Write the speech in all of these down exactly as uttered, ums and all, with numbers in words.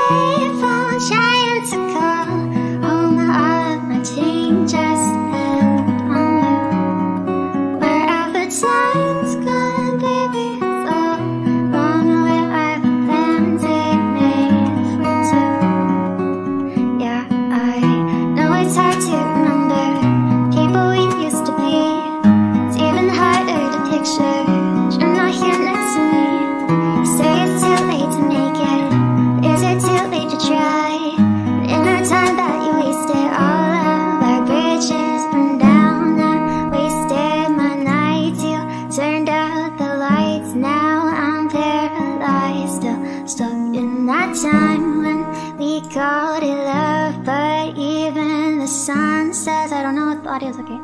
payphone trying to call home. All of my change I spent on you. Where have the times gone, baby? It's all wrong. Where are the plans we made for two? Yeah, I know it's hard to remember people we used to be. It's even harder to picture you're not here next to me. You say it's too late to make it. Is it too late to try? In our time that you wasted, all of our bridges burned down. I wasted my nights, you turned out the lights. Now I'm paralyzed, still stuck in that time when we called it love. But even the sun says, I don't know if the audio's okay.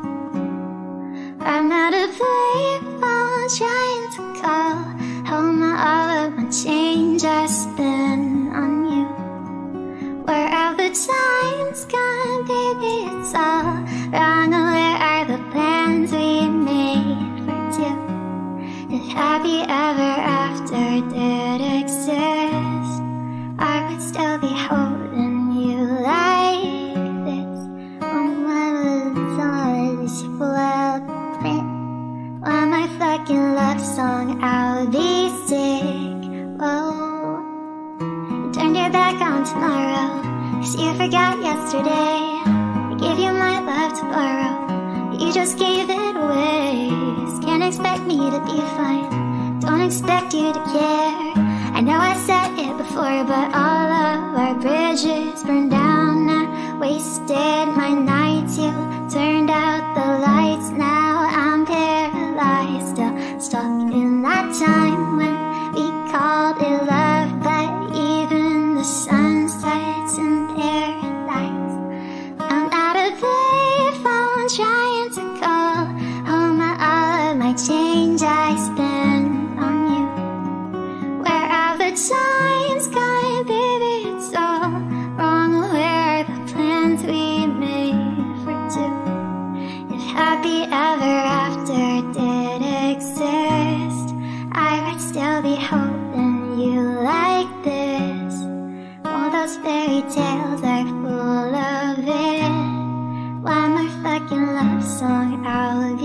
I'm out of payphone trying to call home. All of my change I spent on you. Where have the times gone, baby? It's all wrong. Where are the plans we made for two? If happy ever after did exist, I would still be holding you like this. Oh, my was well lit. While my fucking love song, I'll be sick. Oh, you turned your back on tomorrow, 'cause you forgot yesterday. I gave you my love to borrow, but you just gave it away. Just can't expect me to be fine, don't expect you to care. I know I said it before, but all of our bridges burned down. I wasted my nights, you turned out the lights. Now I'm paralyzed, still stuck in that time when we called it love. But even the sun sets in paradise. I'm out of payphone trying to call home. All of my change I spent on you. Where have the times gone, baby? It's all wrong. Where are the plans we made for two? If happy ever after did exist, I would still be holding you like this. All those fairy tales are full of it. Why my fucking love song, I'll